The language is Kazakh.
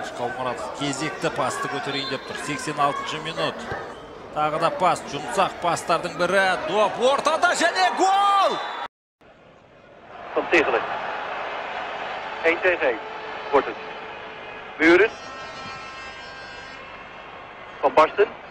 Қалмұратов кезекті пасты көтерейін деп тұр. 86 минут. Тағы да пас, жұмсақ пастардың бірі. Доп ортада және гол! Van Tegelen. 1 tegen 1 wordt het. Muren. Van Barsten.